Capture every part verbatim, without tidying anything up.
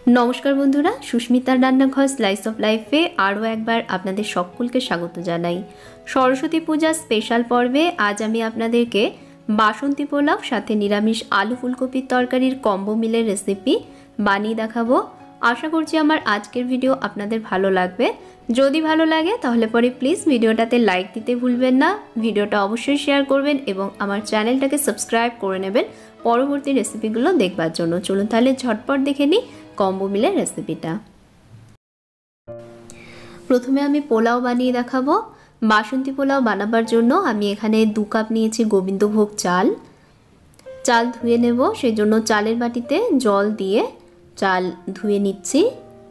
नमस्कार बंधुरा सुष्मितार रान्नाघर slice of लाइफे आरो एक बार आपनादेर सकलके स्वागत जानाई। सरस्वती पूजा स्पेशल पर्वे आज आमी आपनादेरके बासंती पोलाव साथे निरामिष आलू फुलकपिर तरकारिर कम्बो मिलेर रेसिपि बानिये देखाबो। आशा करछि आमार आजकेर भिडियो आपनादेर भालो लागबे। जदि भालो लागे ताहले परे प्लिज भिडियोटाते लाइक दिते भुलबेन ना, भिडियोटा अवश्यई शेयर करबेन एबं आमार चैनलटाके सबस्क्राइब करे नेबेन परबर्ती रेसिपिगुलो देखबार जोन्नो। चलुन ताहले झटपट देखे निই कम्बो मिलेर रेसिपिटा। प्रथमे आमी पोलाव बानिये देखाबो। बासंती पोलाव बानाबार जोन्नो आमी एखाने दो काप नियेछि गोविंदभोग चाल। चाल धुए नेब, सेजोन्नो चालेर बाटिते जल दिए चाल धुए निচ্ছি।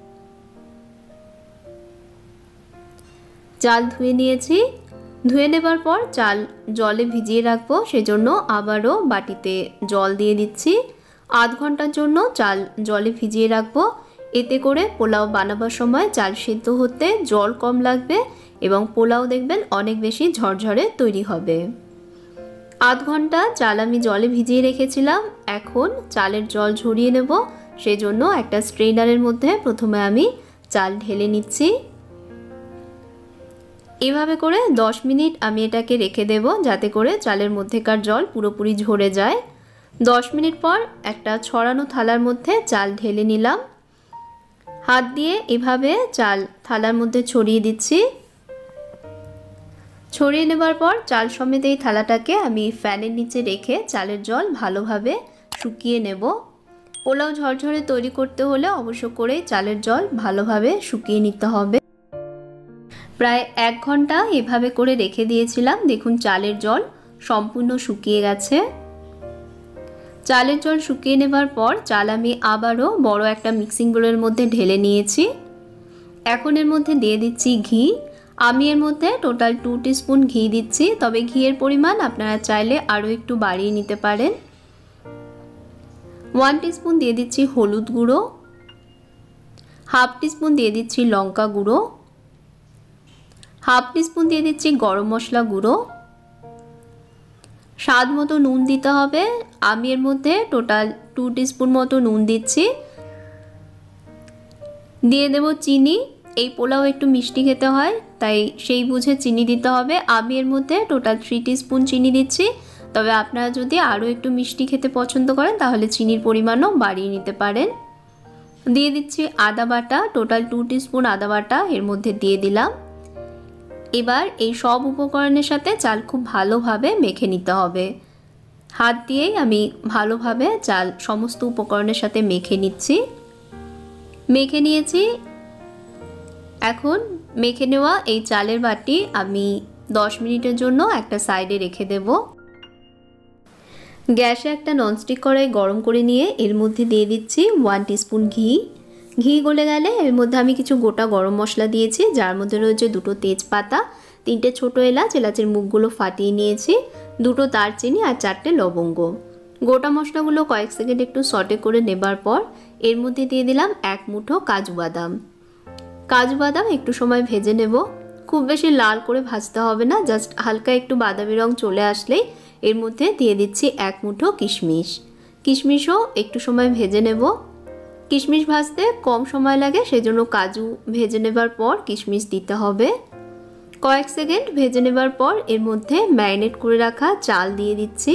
चाल धुए निয়েছি। धुए नेবার পর চাল জলে ভিজিয়ে রাখবো, সেজন্য আবারও বাটিতে জল দিয়ে দিচ্ছি। आध घंटार जोन्नो चाल जले भिजिए राखबो। एते करे पोलाव बानाबार समय चाल सिद्ध होते जल कम लागबे एबं पोलाव देखबेन अनेक बेशी झरझरे तैरी होबे। आध घंटा चाल आमी जले भिजिए रेखेछिलाम। एखन चालेर जल झरिए नेब, सेजोन्नो एकटा स्ट्रेनारेर मध्य प्रथमे आमी चाल ढेले निচ্ছি। एभाবে করে दस मिनिट आमी एटाके रेखे देब जाते करे चालेर मध्येकार जल पुरोपुरि झरे যায়। दस मिनट पर एक छड़ानो थालार मध्य चाल ढेले निलाम। हाथ दिए एभावे चाल थालार मध्य छड़िए दिচ্ছি। छड़िए नेবার पर चाल समेत এই থালাটাকে আমি ফ্যানের নিচে রেখে চালের জল ভালোভাবে শুকিয়ে নেব। পোলাও ঝরঝরে তৈরি করতে হলে অবশ্য করে চালের জল ভালোভাবে শুকিয়ে নিতে হবে। প্রায় এক ঘন্টা এভাবে করে রেখে দিয়েছিলাম। দেখুন চালের জল সম্পূর্ণ শুকিয়ে গেছে। চালের জল শুকিয়ে নেবার পর চাল আমি আবারও বড় একটা মিক্সিং বোলের মধ্যে ঢেলে নিয়েছি। এখন এর মধ্যে দিয়ে দিচ্ছি ঘি। আমি এর মধ্যে টোটাল টু টিস্পুন ঘি দিচ্ছি, তবে ঘিয়ের পরিমাণ আপনারা চাইলে আরও একটু বাড়িয়ে নিতে পারেন। ওয়ান টিস্পুন দিয়ে দিচ্ছি হলুদ গুঁড়ো, হাফ টিস্পুন দিয়ে দিচ্ছি লঙ্কা গুঁড়ো, হাফ টিস্পুন দিয়ে দিচ্ছি গরম মশলা গুঁড়ো। স্বাদ মতো নুন দিতে হবে। আমি এর মধ্যে টোটাল টু টিস্পুন মতো নুন দিচ্ছি। দিয়ে দেব চিনি। এই পোলাও একটু মিষ্টি খেতে হয়, তাই সেই বুঝে চিনি দিতে হবে। আমি এর মধ্যে টোটাল থ্রি টিস্পুন চিনি দিচ্ছি, তবে আপনারা যদি আরও একটু মিষ্টি খেতে পছন্দ করেন তাহলে চিনির পরিমাণও বাড়িয়ে নিতে পারেন। দিয়ে দিচ্ছি আদা বাটা, টোটাল টু টিস্পুন আদা বাটা এর মধ্যে দিয়ে দিলাম। এবার এই সব উপকরণের সাথে চাল খুব ভালোভাবে মেখে নিতে হবে। হাত দিয়েই আমি ভালোভাবে চাল সমস্ত উপকরণের সাথে মেখে নিচ্ছি। মেখে নিয়েছি। এখন মেখে নেওয়া এই চালের বাটি আমি দশ মিনিটের জন্য একটা সাইডে রেখে দেব। গ্যাসে একটা ননস্টিক কড়াই গরম করে নিয়ে এর মধ্যে দিয়ে দিচ্ছি ওয়ান টিস্পুন ঘি। ঘি গলে গেলে এর মধ্যে আমি কিছু গোটা গরম মশলা দিয়েছি, যার মধ্যে রয়েছে দুটো তেজপাতা, তিনটে ছোটো এলাচ, এলাচের মুখগুলো ফাটিয়ে নিয়েছি, দুটো দারচিনি আর চারটে লবঙ্গ। গোটা মশলাগুলো কয়েক সেকেন্ড একটু সটে করে নেবার পর এর মধ্যে দিয়ে দিলাম এক মুঠো কাজু বাদাম। কাজু বাদাম একটু সময় ভেজে নেব। খুব বেশি লাল করে ভাজতে হবে না, জাস্ট হালকা একটু বাদামি রং চলে আসলেই এর মধ্যে দিয়ে দিচ্ছি এক মুঠো কিশমিশ। কিশমিশও একটু সময় ভেজে নেব। কিশমিশ ভাজতে কম সময় লাগে, সেজন্য কাজু ভেজে নেবার পর কিশমিশ দিতে হবে। কয়েক সেকেন্ড ভেজে নেবার পর এর মধ্যে ম্যারিনেট করে রাখা চাল দিয়ে দিচ্ছি।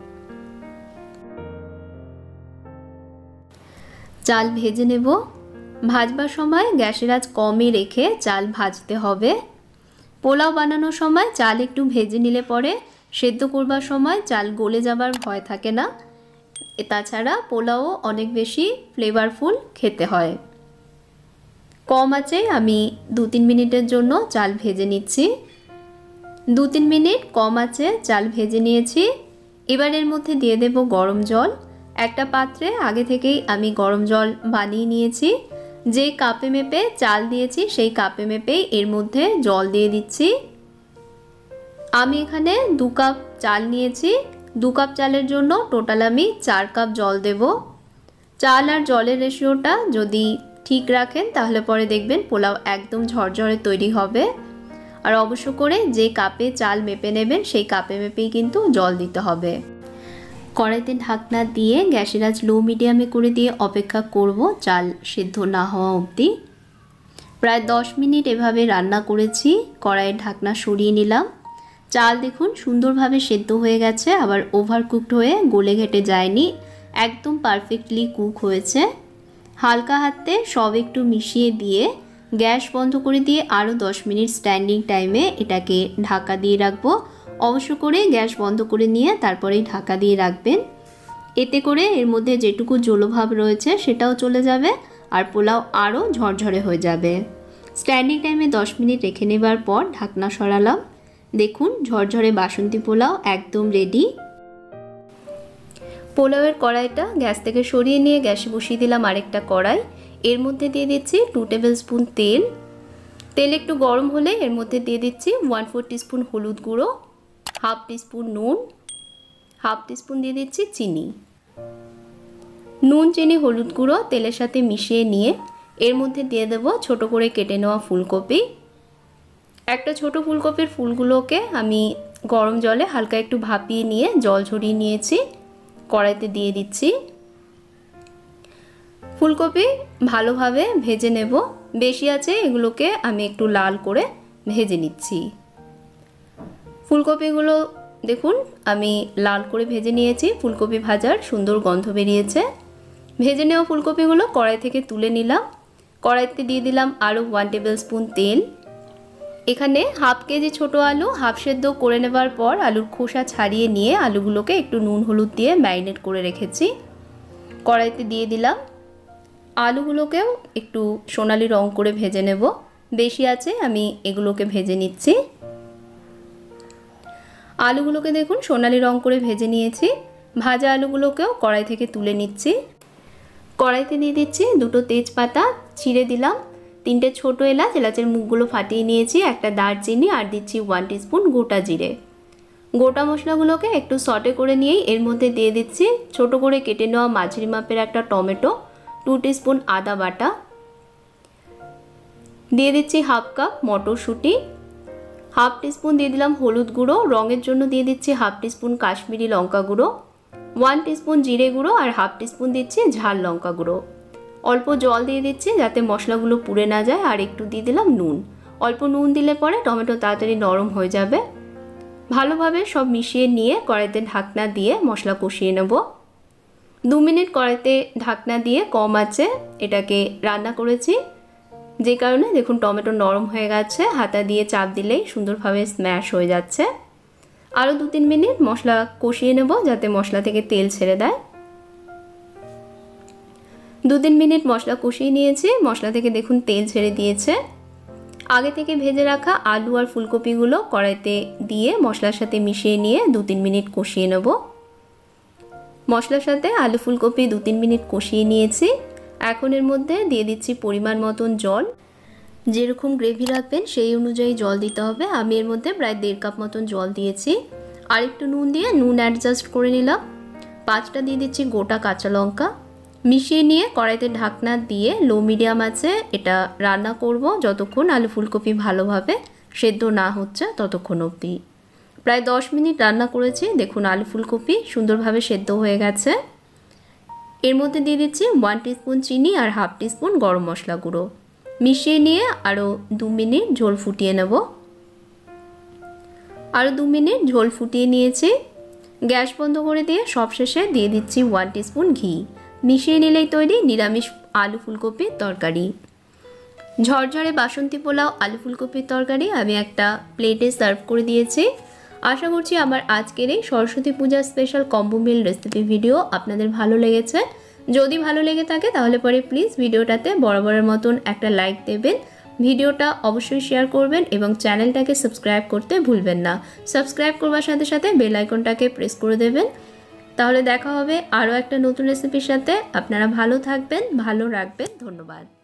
চাল ভেজে নেব। ভাজবার সময় গ্যাসের আঁচ কমই রেখে চাল ভাজতে হবে। পোলাও বানানোর সময় চাল একটু ভেজে নিলে পরে সেদ্ধ করবার সময় চাল গলে যাবার ভয় থাকে না। তাছাড়া পোলাও অনেক বেশি ফ্লেভারফুল খেতে হয়। কম আঁচে আমি দু তিন মিনিটের জন্য চাল ভেজে নিচ্ছি। দু তিন মিনিট কম আঁচে চাল ভেজে নিয়েছি। এবার এর মধ্যে দিয়ে দেব গরম জল। একটা পাত্রে আগে থেকেই আমি গরম জল বানিয়ে নিয়েছি। যে কাপে মেপে চাল দিয়েছি সেই কাপে মেপেই এর মধ্যে জল দিয়ে দিচ্ছি। আমি এখানে দু কাপ চাল নিয়েছি। দু কাপ চালের জন্য টোটাল আমি চার কাপ জল দেব। চাল আর জলের রেশিওটা যদি ঠিক রাখেন তাহলে পরে দেখবেন পোলাও একদম ঝরঝরে তৈরি হবে। আর অবশ্য করে যে কাপে চাল মেপে নেবেন সেই কাপে মেপেই কিন্তু জল দিতে হবে। কড়াইতে ঢাকনা দিয়ে গ্যাসের আঁচ লো মিডিয়ামে করে দিয়ে অপেক্ষা করব চাল সিদ্ধ না হওয়া অবধি। প্রায় দশ মিনিট এভাবে রান্না করেছি। কড়াইয়ের ঢাকনা সরিয়ে নিলাম। চাল দেখুন সুন্দরভাবে সেদ্ধ হয়ে গেছে, আবার ওভারকুকড হয়ে গলে ঘেটে যায়নি, একদম পারফেক্টলি কুক হয়েছে। হালকা হাতে সব একটু মিশিয়ে দিয়ে গ্যাস বন্ধ করে দিয়ে আরও দশ মিনিট স্ট্যান্ডিং টাইমে এটাকে ঢাকা দিয়ে রাখবো। অবশ্য করে গ্যাস বন্ধ করে নিয়ে তারপরেই ঢাকা দিয়ে রাখবেন। এতে করে এর মধ্যে যেটুকু জলভাব রয়েছে সেটাও চলে যাবে আর পোলাও আরও ঝরঝরে হয়ে যাবে। স্ট্যান্ডিং টাইমে দশ মিনিট রেখে নেবার পর ঢাকনা সরালাম। দেখুন ঝরঝরে বাসন্তী পোলাও একদম রেডি। পোলাওয়ের কড়াইটা গ্যাস থেকে সরিয়ে নিয়ে গ্যাসে বসিয়ে দিলাম আরেকটা কড়াই। এর মধ্যে দিয়ে দিচ্ছি টু টেবিল স্পুন তেল। তেল একটু গরম হলে এর মধ্যে দিয়ে দিচ্ছি ওয়ান ফোর টিস্পুন হলুদ গুঁড়ো, হাফ টিস্পুন নুন, হাফ টিস্পুন দিয়ে দিচ্ছি চিনি। নুন চিনি হলুদ গুঁড়ো তেলের সাথে মিশিয়ে নিয়ে এর মধ্যে দিয়ে দেবো ছোট করে কেটে নেওয়া ফুলকপি। একটা ছোট ফুলকপির ফুলগুলোকে আমি গরম জলে হালকা একটু ভাপিয়ে নিয়ে জল ঝরিয়ে নিয়েছি, কড়াইতে দিয়ে দিচ্ছি। ফুলকপি ভালোভাবে ভেজে নেব, বেশি আছে এগুলোকে আমি একটু লাল করে ভেজে নিচ্ছি। ফুলকপিগুলো দেখুন আমি লাল করে ভেজে নিয়েছি, ফুলকপি ভাজার সুন্দর গন্ধ বেরিয়েছে। ভেজে নেওয়া ফুলকপিগুলো কড়াই থেকে তুলে নিলাম। কড়াইতে দিয়ে দিলাম আরও ওয়ান টেবিল স্পুন তেল। এখানে হাফ কেজি ছোটো আলু হাফ সেদ্ধ করে নেবার পর আলুর খোসা ছাড়িয়ে নিয়ে আলুগুলোকে একটু নুন হলুদ দিয়ে ম্যারিনেট করে রেখেছি। কড়াইতে দিয়ে দিলাম। আলুগুলোকেও একটু সোনালি রং করে ভেজে নেব, বেশি আছে আমি এগুলোকে ভেজে নিচ্ছি। আলুগুলোকে দেখুন সোনালি রং করে ভেজে নিয়েছি। ভাজা আলুগুলোকেও কড়াই থেকে তুলে নিচ্ছি। কড়াইতে দিয়ে দিচ্ছি দুটো তেজপাতা ছিঁড়ে দিলাম, তিনটে ছোটো এলাচ, এলাচের মুখগুলো ফাটিয়ে নিয়েছি, একটা দারচিনি, আর দিচ্ছি ওয়ান টিস্পুন গোটা জিরে। গোটা মশলাগুলোকে একটু সটে করে নিয়েই এর মধ্যে দিয়ে দিচ্ছি ছোট করে কেটে নেওয়া মাঝারি মাপের একটা টমেটো, টু টিস্পুন আদা বাটা, দিয়ে দিচ্ছি হাফ কাপ মটরশুঁটি, হাফ টিস্পুন দিয়ে দিলাম হলুদ গুঁড়ো, রঙের জন্য দিয়ে দিচ্ছি হাফ টিস্পুন কাশ্মীরি লঙ্কা গুঁড়ো, ওয়ান টিস্পুন জিরে গুঁড়ো আর হাফ টিস্পুন দিচ্ছি ঝাল লঙ্কা গুঁড়ো। অল্প জল দিয়ে দিচ্ছি যাতে মশলাগুলো পুড়ে না যায়, আর একটু দিয়ে দিলাম নুন। অল্প নুন দিলে পরে টমেটো তাড়াতাড়ি নরম হয়ে যাবে। ভালোভাবে সব মিশিয়ে নিয়ে কড়াইতে ঢাকনা দিয়ে মশলা কষিয়ে নেব। দু মিনিট কড়াইতে ঢাকনা দিয়ে কম আঁচে এটাকে রান্না করেছি, যে কারণে দেখুন টমেটো নরম হয়ে গেছে, হাতা দিয়ে চাপ দিলেই সুন্দরভাবে স্ম্যাশ হয়ে যাচ্ছে। আরও দু তিন মিনিট মশলা কষিয়ে নেব যাতে মশলা থেকে তেল ছেড়ে দেয়। দু তিন মিনিট মশলা কষিয়ে নিয়েছি, মশলা থেকে দেখুন তেল ছেড়ে দিয়েছে। আগে থেকে ভেজে রাখা আলু আর ফুলকপিগুলো কড়াইতে দিয়ে মশলার সাথে মিশিয়ে নিয়ে দু তিন মিনিট কষিয়ে নেব। মশলার সাথে আলু ফুলকপি দু তিন মিনিট কষিয়ে নিয়েছি। এখন এর মধ্যে দিয়ে দিচ্ছি পরিমাণ মতন জল। যেরকম গ্রেভি রাখবেন সেই অনুযায়ী জল দিতে হবে। আমি এর মধ্যে প্রায় দেড় কাপ মতন জল দিয়েছি। আর একটু নুন দিয়ে নুন অ্যাডজাস্ট করে নিলাম। পাঁচটা দিয়ে দিচ্ছি গোটা কাঁচা লঙ্কা। মিশিয়ে নিয়ে কড়াইতে ঢাকনা দিয়ে লো মিডিয়াম আছে এটা রান্না করব যতক্ষণ আলু ফুলকপি ভালোভাবে সেদ্ধ না হচ্ছে ততক্ষণ অবধি। প্রায় দশ মিনিট রান্না করেছি, দেখুন আলু ফুলকপি সুন্দরভাবে সেদ্ধ হয়ে গেছে। এর মধ্যে দিয়ে দিচ্ছি ওয়ান টিস্পুন চিনি আর হাফ টিস্পুন গরম মশলা গুঁড়ো। মিশিয়ে নিয়ে আরও দু মিনিট ঝোল ফুটিয়ে নেব। আরও দু মিনিট ঝোল ফুটিয়ে নিয়েছি। গ্যাস বন্ধ করে দিয়ে সবশেষে দিয়ে দিচ্ছি ওয়ান টিস্পুন ঘি। মিশিয়ে নিলেই তৈরি নিরামিষ আলু ফুলকপির তরকারি। ঝরঝরে বাসন্তী পোলাও আলু ফুলকপির তরকারি আমি একটা প্লেটে সার্ভ করে দিয়েছি। আশা করছি আমার আজকের এই সরস্বতী পূজার special combo meal recipe video আপনাদের ভালো লেগেছে। যদি ভালো লেগে থাকে তাহলে পরে প্লিজ ভিডিওটাতে বরাবরের মতন একটা লাইক দেবেন, ভিডিওটা অবশ্যই শেয়ার করবেন এবং চ্যানেলটাকে সাবস্ক্রাইব করতে ভুলবেন না। সাবস্ক্রাইব করবার সাথে সাথে বেল আইকনটাকে প্রেস করে দেবেন। তাহলে দেখা হবে আরও একটা নতুন রেসিপির সাথে। আপনারা ভালো থাকবেন, ভালো রাখবেন। ধন্যবাদ।